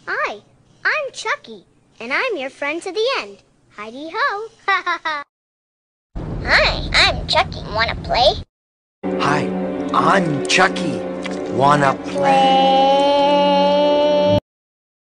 Hi, I'm Chucky, and I'm your friend to the end. Heidi-ho. Hi, I'm Chucky. Wanna play? Hi, I'm Chucky. Wanna play? Play.